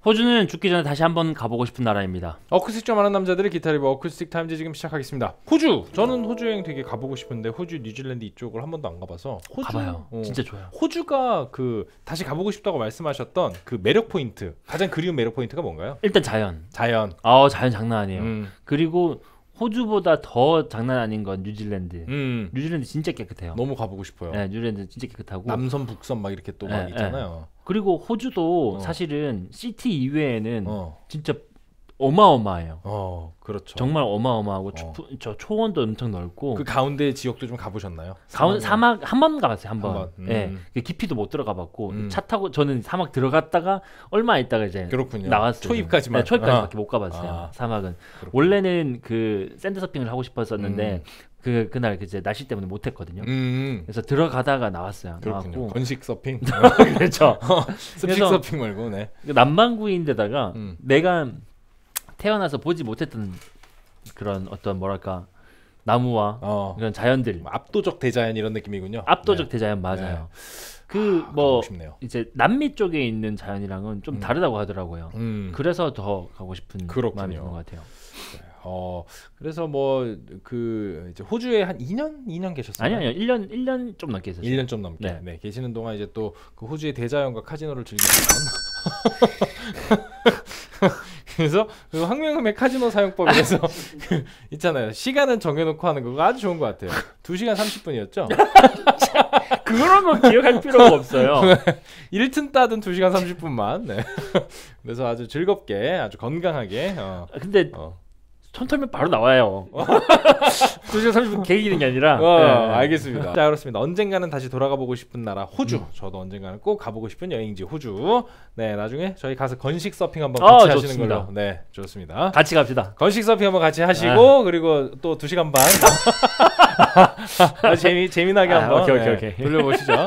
호주는 죽기 전에 다시 한번 가보고 싶은 나라입니다. 어쿠스틱 좀 아는 남자들의 기타 리뷰 어쿠스틱 타임즈 지금 시작하겠습니다. 호주! 저는 호주 여행 되게 가보고 싶은데 호주, 뉴질랜드 이쪽을 한 번도 안 가봐서 호주 가봐요. 진짜 좋아요. 호주가 그 다시 가보고 싶다고 말씀하셨던 그 매력 포인트, 가장 그리운 매력 포인트가 뭔가요? 일단 자연. 자연. 자연 장난 아니에요. 그리고 호주보다 더 장난 아닌 건 뉴질랜드. 뉴질랜드 진짜 깨끗해요. 너무 가보고 싶어요. 네, 뉴질랜드 진짜 깨끗하고 남섬 북섬 막 이렇게 또 막 있잖아요. 그리고 호주도 사실은 시티 이외에는 진짜 어마어마해요. 그렇죠. 정말 어마어마하고 저 초원도 엄청 넓고 그 가운데 지역도 좀 가보셨나요? 사막 한 번 가봤어요. 한 번. 네. 그 깊이도 못 들어가봤고 차 타고 저는 사막 들어갔다가 얼마 있다가 이제 그렇군요. 나왔어요. 초입까지만. 네, 초입까지밖에 못 가봤어요. 사막은. 그렇군요. 원래는 그 샌드 서핑을 하고 싶었었는데 그날 이제 날씨 때문에 못했거든요. 그래서 들어가다가 나왔어요. 그렇군요. 나왔고. 건식 서핑. 그렇죠. 습식 서핑 말고. 네. 남반구인데다가 내가 태어나서 보지 못했던 그런 어떤 뭐랄까 나무와 그런 자연들, 압도적 대자연 이런 느낌이군요. 압도적 대자연 맞아요. 그 뭐 이제 남미 쪽에 있는 자연이랑은 좀 다르다고 하더라고요. 그래서 더 가고 싶은 마음이 드는 것 같아요. 그래서 뭐 그 이제 호주에 한 2년 계셨어요? 아니요. 1년 좀 넘게 있었어요. 1년 좀 넘게. 네. 계시는 동안 이제 또 그 호주의 대자연과 카지노를 즐기시면 그래서 그 황명음의 카지노 사용법에서 그 있잖아요. 시간은 정해놓고 하는 거 아주 좋은 것 같아요. 2시간 30분이었죠? 그런 거 기억할 필요가 없어요. 1튼 따든 2시간 30분만. 네. 그래서 아주 즐겁게, 아주 건강하게. 근데 손 털면 바로 나와요. 2시간 30분 계기는 게 아니라. 알겠습니다. 자, 그렇습니다. 언젠가는 다시 돌아가 보고 싶은 나라 호주. 저도 언젠가는 꼭 가보고 싶은 여행지 호주. 네, 나중에 저희 가서 건식 서핑 한번 같이 하시는 좋습니다. 걸로. 네, 좋습니다. 같이 갑시다. 건식 서핑 한번 같이 하시고 그리고 또 2시간 반 재미나게 한번 오케이. 돌려보시죠.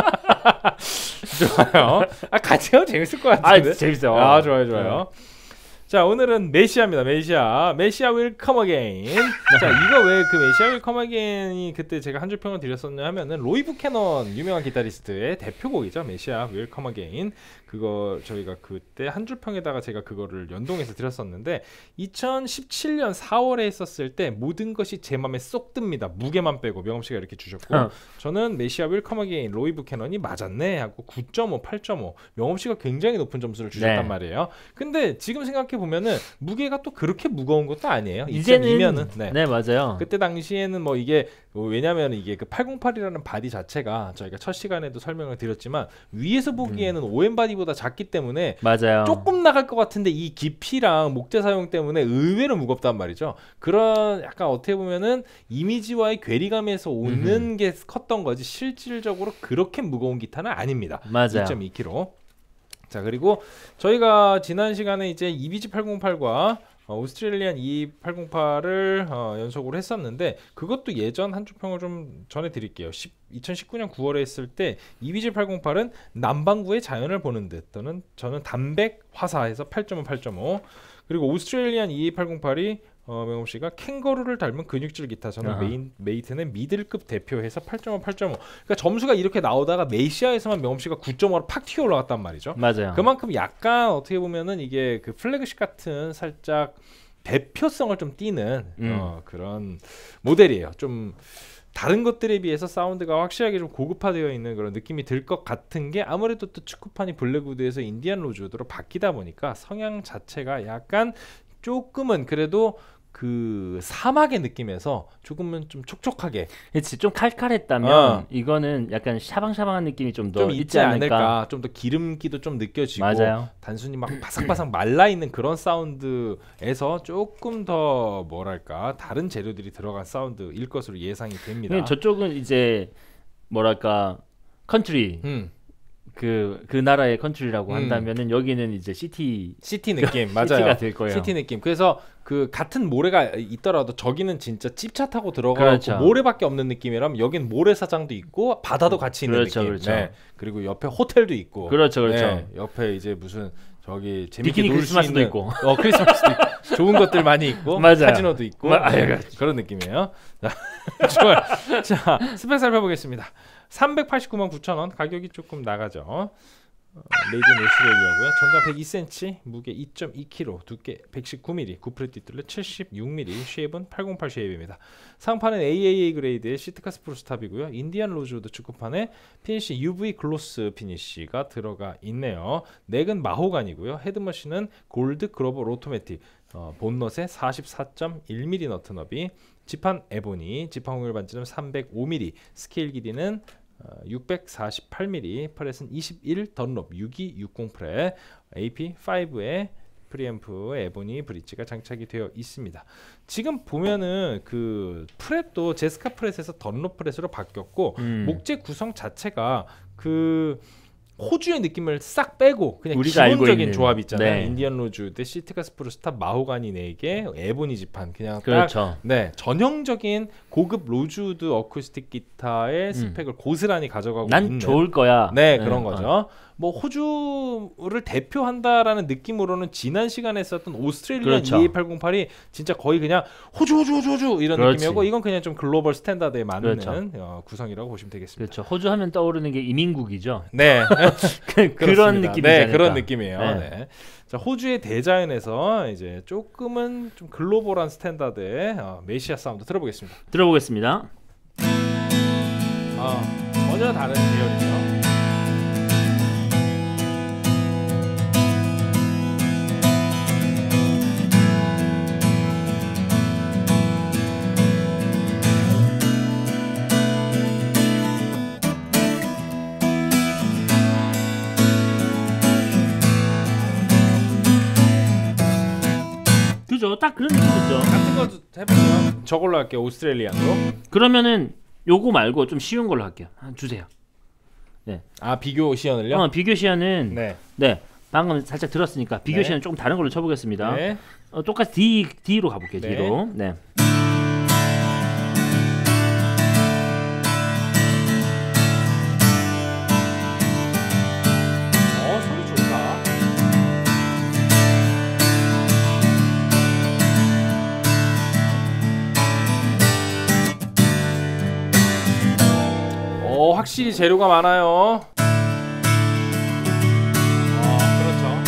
좋아요. 같이 하면 재밌을 것 같은데. 재밌어요. 좋아요. 자, 오늘은 메시아입니다. 메시아 will come again. 자, 이거 왜 그 메시아 will come again이 그때 제가 한 줄 평을 드렸었냐 하면은 로이 부캐넌 유명한 기타리스트의 대표곡이죠. 메시아 will come again. 그거 저희가 그때 한 줄 평에다가 제가 그거를 연동해서 드렸었는데 2017년 4월에 했었을 때 모든 것이 제 맘에 쏙 듭니다. 무게만 빼고 명엄 씨가 이렇게 주셨고 저는 메시아 will come again 로이 부캐넌이 맞았네 하고 9.5, 8.5 명엄 씨가 굉장히 높은 점수를 주셨단 말이에요. 근데 지금 생각해 보면은 무게가 또 그렇게 무거운 것도 아니에요. 이제는 네 맞아요. 그때 당시에는 뭐 이게 왜냐면 이게 그 808이라는 바디 자체가 저희가 첫 시간에도 설명을 드렸지만 위에서 보기에는 OM 바디보다 작기 때문에 맞아요. 조금 나갈 것 같은데 이 깊이랑 목재 사용 때문에 의외로 무겁단 말이죠. 그런 약간 어떻게 보면은 이미지와의 괴리감에서 오는 게 컸던 거지 실질적으로 그렇게 무거운 기타는 아닙니다. 맞아요. 2.2kg. 자, 그리고 저희가 지난 시간에 이제 EBG 808과 오스트레일리안 E808을 연속으로 했었는데 그것도 예전 한 주평을 좀 전해드릴게요. 2019년 9월에 했을 때 EBG 808은 남반구의 자연을 보는 듯 또는 저는 담백 화사해서 8.5, 8.5 그리고 오스트레일리안 E808이 명엄 씨가 캥거루를 닮은 근육질 기타 저는 메이튼의 미들급 대표해서 8.5, 8.5 그러니까 점수가 이렇게 나오다가 메시아에서만 명엄 씨가 9.5로 팍 튀어 올라갔단 말이죠. 맞아요. 그만큼 약간 어떻게 보면은 이게 그 플래그십 같은 살짝 대표성을 좀 띠는 그런 모델이에요. 좀 다른 것들에 비해서 사운드가 확실하게 좀 고급화되어 있는 그런 느낌이 들 것 같은 게 아무래도 또 축구판이 블랙우드에서 인디안 로즈우드로 바뀌다 보니까 성향 자체가 약간 조금은 그래도 그 사막의 느낌에서 조금은 좀 촉촉하게 그치 좀 칼칼했다면 이거는 약간 샤방샤방한 느낌이 좀 더 있지 않을까. 좀 더 기름기도 좀 느껴지고 맞아요. 단순히 막 바삭바삭 말라있는 그런 사운드에서 조금 더 뭐랄까 다른 재료들이 들어간 사운드일 것으로 예상이 됩니다. 저쪽은 이제 뭐랄까 컨트리 그 나라의 컨트리라고 한다면은 여기는 이제 시티 느낌 맞아요. 시티가 될 거예요. 시티 느낌. 그래서 그 같은 모래가 있더라도 저기는 진짜 찝차 타고 들어가고 그렇죠. 모래밖에 없는 느낌이라면 여긴 모래사장도 있고 바다도 같이 있는 그렇죠, 느낌. 그렇죠. 네. 그리고 옆에 호텔도 있고. 그렇죠. 네. 옆에 이제 무슨 저기 재밌게 비키니 놀 수 크리스마스도 있는 있고. 크리스마스도 있고. 좋은 것들 많이 있고. 맞아요. 카지노도 있고. 그런 느낌이에요. 좋아요. 자, 스펙 살펴보겠습니다. 389만 9천 원 가격이 조금 나가죠. 메이드 인 오스트레일리아고요. 전장 102cm, 무게 2.2kg, 두께 119mm, 구프레 뒷둘레 76mm, 쉐입은 808 쉐입입니다. 상판은 AAA 그레이드의 시트카스 프로스탑이고요. 인디안 로즈우드 축구판에 피니시 UV 글로스 피니시가 들어가 있네요. 넥은 마호가니고요. 헤드머신은 골드 글로벌 오토매틱, 본넛에 44.1mm 너트 너비, 지판 에보니, 지판 홍열 반지름 305mm, 스케일 길이는 648mm, 프렛은 21 던롭 6260 프렛, AP5에 프리앰프 에보니 브릿지가 장착이 되어 있습니다. 지금 보면은 그 프렛도 제스카 프렛에서 던롭 프렛으로 바뀌었고 목재 구성 자체가 그 호주의 느낌을 싹 빼고 그냥 기본적인 조합 있잖아요. 네. 인디언 로즈우드, 시트카스 프로스탑, 마호가니 4개, 에보니 지판, 그냥 그렇죠. 네, 전형적인 고급 로즈우드 어쿠스틱 기타의 스펙을 고스란히 가져가고 난 있는 좋을 거야. 네, 그런 거죠. 뭐 호주를 대표한다라는 느낌으로는 지난 시간에 썼던 오스트레일리안 그렇죠. EA808이 진짜 거의 그냥 호주 이런 그렇지. 느낌이었고, 이건 그냥 좀 글로벌 스탠다드에 맞는 그렇죠. 구성이라고 보시면 되겠습니다. 그렇죠. 호주 하면 떠오르는 게 이민국이죠. 네. 그런 느낌이잖아요. 네, 그런 느낌이에요. 네. 네. 자, 호주의 대자연에서 이제 조금은 좀 글로벌한 스탠다드의 메시아 사운드 들어보겠습니다. 들어보겠습니다. 전혀 다른 계열이죠. 그죠? 딱 그런 느낌이죠. 같은 거 해볼게요. 저걸로 할게요. 오스트레일리안으로. 그러면은 요거 말고 좀 쉬운 걸로 할게요. 주세요. 네. 비교 시연을요? 비교 시연은 네. 방금 살짝 들었으니까 비교 네. 시연 조금 다른 걸로 쳐보겠습니다. 네. 똑같이 D로 가볼게요. 네. D로. 네. 소리 좋다. 확실히 재료가 많아요. 그렇죠.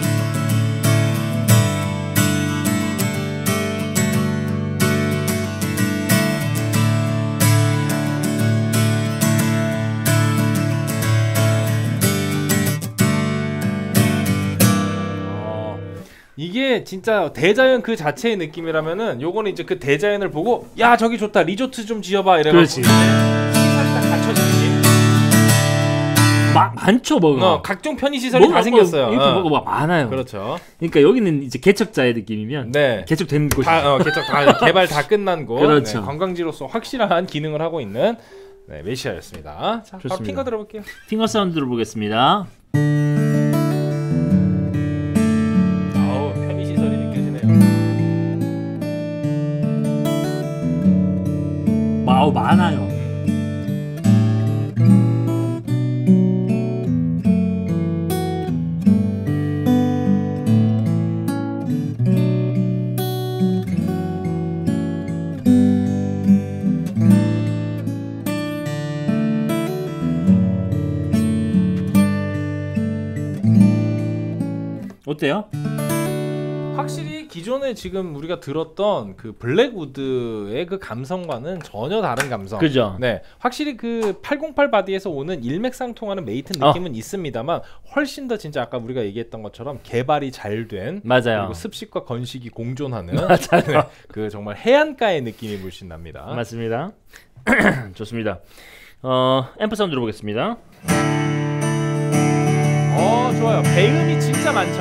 이게 진짜 대자연 그 자체의 느낌이라면은 요거는 이제 그 대자연을 보고 야 저기 좋다 리조트 좀 지어봐 이래가지고 그렇지. 시설이 딱 갖춰진 느낌. 많죠 뭐가. 각종 편의 시설이 다 생겼어요. 이렇게 뭐가 많아요. 그렇죠. 그러니까 여기는 이제 개척자의 느낌이면 네. 개척된 곳이. 개척 다 개발 다 끝난 곳. 그렇죠. 네, 관광지로서 확실한 기능을 하고 있는 메시아였습니다. 자, 바로 핑거 들어볼게요. 핑거 사운드 들어보겠습니다. 편의 시설이 느껴지네요. 많아요. 어때요? 확실히 기존에 지금 우리가 들었던 그 블랙우드의 그 감성과는 전혀 다른 감성. 그죠? 네, 확실히 그 808 바디에서 오는 일맥상통하는 메이튼 느낌은 있습니다만 훨씬 더 진짜 아까 우리가 얘기했던 것처럼 개발이 잘 된, 맞아요. 그리고 습식과 건식이 공존하는 맞아요. 그 정말 해안가의 느낌이 물씬 납니다. 맞습니다. 좋습니다. 앰프 사운드 들어보겠습니다. 좋아요. 배음이 진짜 많죠.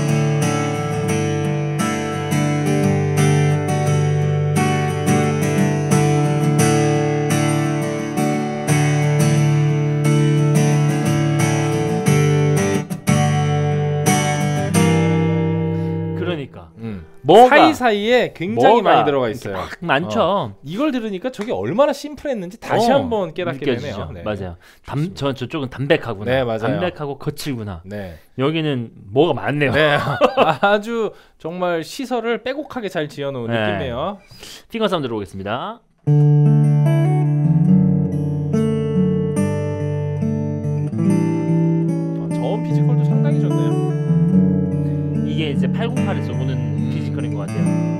그러니까 사이사이에 굉장히 많이 들어가 있어요. 막 많죠. 이걸 들으니까 저게 얼마나 심플했는지 다시 한번 깨닫게 느껴지죠. 되네요. 네. 맞아요. 저쪽은 담백하구나. 네, 맞아요. 담백하고 거칠구나. 네. 여기는 뭐가 많네요. 네. 아주 정말 시설을 빼곡하게 잘 지어놓은 느낌이에요. 핑거 사운드 들어보겠습니다. 저음 808에서 오는 피지컬인 것 같아요.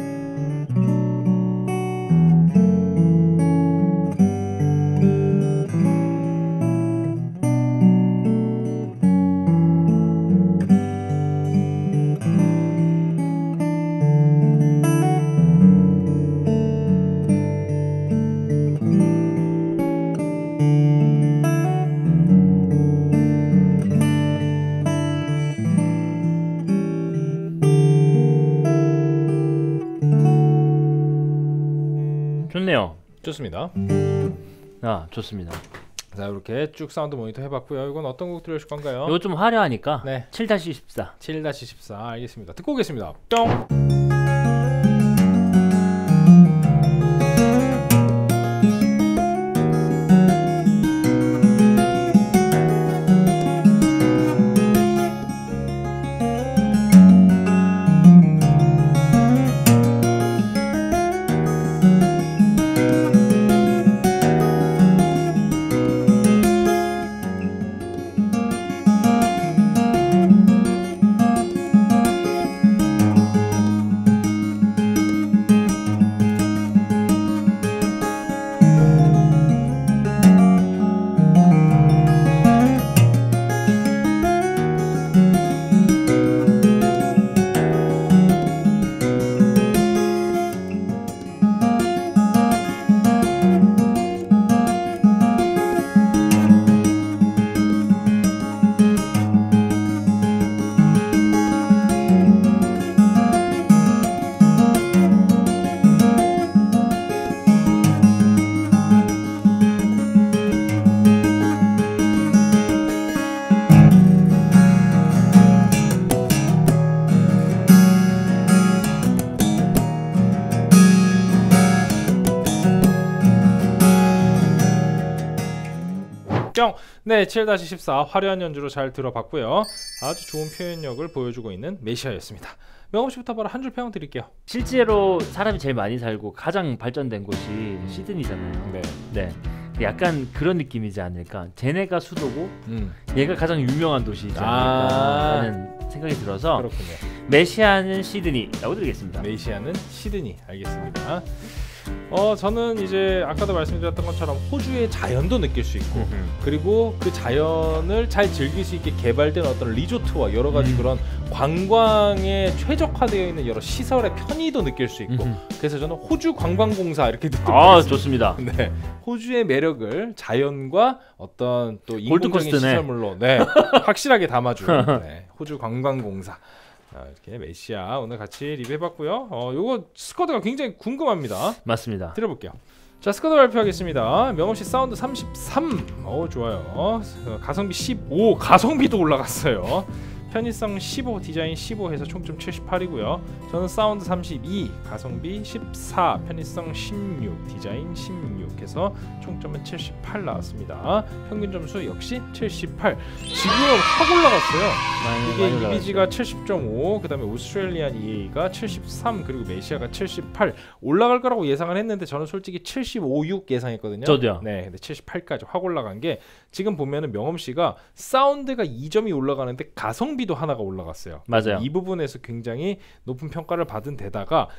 좋네요. 좋습니다. 좋습니다. 자, 이렇게 쭉 사운드 모니터 해봤고요. 이건 어떤 곡 들려줄 건가요? 이거 좀 화려하니까 네. 7-14. 7-14 알겠습니다. 듣고 오겠습니다. 뿅. 네, 7-14 화려한 연주로 잘 들어봤고요. 아주 좋은 표현력을 보여주고 있는 메시아였습니다. 명호씨부터 바로 한 줄 평 드릴게요. 실제로 사람이 제일 많이 살고 가장 발전된 곳이 시드니잖아요. 네. 약간 그런 느낌이지 않을까. 쟤네가 수도고 얘가 가장 유명한 도시이지 않을까라는 생각이 들어서 그렇군요. 메시아는 시드니라고 드리겠습니다. 메시아는 시드니. 알겠습니다. 저는 이제 아까도 말씀드렸던 것처럼 호주의 자연도 느낄 수 있고 그리고 그 자연을 잘 즐길 수 있게 개발된 어떤 리조트와 여러 가지 그런 관광에 최적화되어 있는 여러 시설의 편의도 느낄 수 있고 그래서 저는 호주 관광공사 이렇게 듣고 좋습니다. 네, 호주의 매력을 자연과 어떤 또 인공적인 시설물로 확실하게 담아주는 호주 관광공사. 이렇게 메시아 오늘 같이 리뷰해봤고요. 요거 스쿼드가 굉장히 궁금합니다. 맞습니다. 들어볼게요. 자, 스쿼드 발표하겠습니다. 명호씨 사운드 33. 좋아요. 가성비 15. 가성비도 올라갔어요. 편의성 15, 디자인 15 해서 총점 78이고요. 저는 사운드 32, 가성비 14, 편의성 16, 디자인 16 해서 총점은 78 나왔습니다. 평균 점수 역시 78. 지금 확 올라갔어요. 이게 이비지가 70.5, 그 다음에 오스트레일리안 EA가 73, 그리고 메시아가 78. 올라갈 거라고 예상을 했는데 저는 솔직히 75, 6 예상했거든요. 저도요. 네, 근데 78까지 확 올라간 게 지금 보면은 명엄씨가 사운드가 2점이 올라가는데 가성비도 하나가 올라갔어요. 맞아요. 이 부분에서 굉장히 높은 평가를 받은 데다가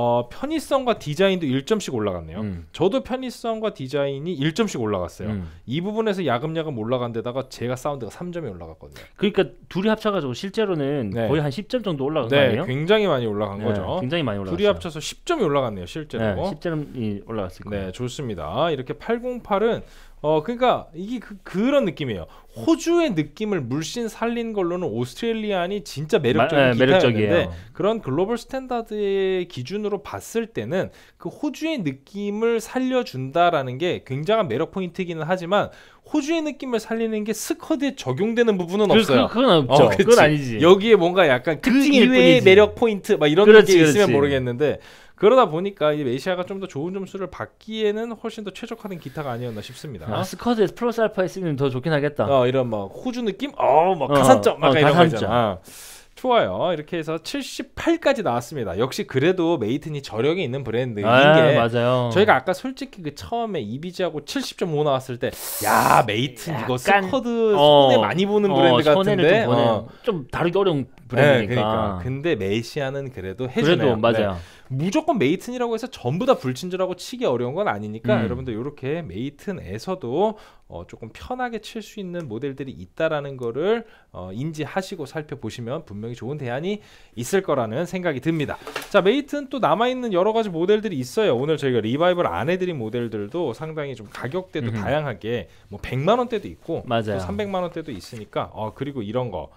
편의성과 디자인도 1점씩 올라갔네요. 저도 편의성과 디자인이 1점씩 올라갔어요. 이 부분에서 야금야금 올라간 데다가 제가 사운드가 3점이 올라갔거든요. 그러니까 둘이 합쳐가지고 실제로는 거의 한 10점 정도 올라간 거 아니에요? 굉장히 많이 올라간 거죠. 굉장히 많이 올라갔어요. 둘이 합쳐서 10점이 올라갔네요. 실제로. 10점이 올라갔을 거예요. 네, 좋습니다. 이렇게 808은 그러니까 이게 그런 느낌이에요. 호주의 느낌을 물씬 살린 걸로는 오스트레일리안이 진짜 매력적인 기타였는데 그런 글로벌 스탠다드의 기준으로 봤을 때는 그 호주의 느낌을 살려준다라는 게 굉장한 매력 포인트이기는 하지만 호주의 느낌을 살리는 게 스쿼드에 적용되는 부분은 없어요. 그건 없죠. 그건 아니지. 여기에 뭔가 약간 그 이외의 매력 포인트 막 이런 게 있으면 모르겠는데 그러다 보니까 이 메시아가 좀 더 좋은 점수를 받기에는 훨씬 더 최적화된 기타가 아니었나 싶습니다. 스쿼드에서 플러스 알파 했으면 더 좋긴 하겠다. 이런 막 호주 느낌? 막 가산점 막 이런 거 있잖아. 좋아요. 이렇게 해서 78까지 나왔습니다. 역시 그래도 메이튼이 저력이 있는 브랜드인 게 맞아요. 저희가 아까 솔직히 그 처음에 이비지하고 70.5 나왔을 때 야 메이튼 이거 스쿼드 손해 많이 보는 브랜드 같은데 좀 다루기 어려운 브랜드니까. 네, 그러니까. 근데 메시아는 그래도 해주네요. 그래도 맞아요. 무조건 메이튼이라고 해서 전부 다 불친절하고 치기 어려운 건 아니니까 여러분들 이렇게 메이튼에서도 조금 편하게 칠 수 있는 모델들이 있다라는 거를 인지하시고 살펴보시면 분명히 좋은 대안이 있을 거라는 생각이 듭니다. 자, 메이튼 또 남아있는 여러 가지 모델들이 있어요. 오늘 저희가 리바이벌 안 해드린 모델들도 상당히 좀 가격대도 다양하게 뭐 100만 원대도 있고 또 300만 원대도 있으니까 그리고 이런 거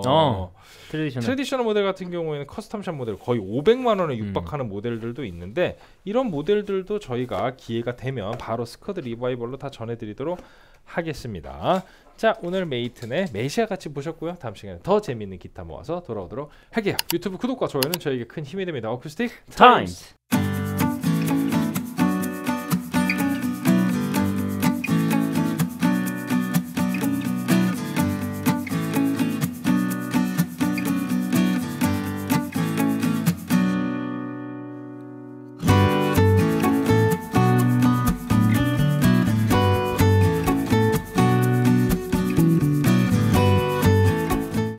트래디셔널 모델 같은 경우에는 커스텀샷 모델 거의 500만 원에 육박하는 모델들도 있는데 이런 모델들도 저희가 기회가 되면 바로 스쿼드 리바이벌로 다 전해드리도록 하겠습니다. 자, 오늘 메이튼의 메시아 같이 보셨고요. 다음 시간에 더 재미있는 기타 모아서 돌아오도록 할게요. 유튜브 구독과 좋아요는 저에게 큰 힘이 됩니다. 어쿠스틱 타임스.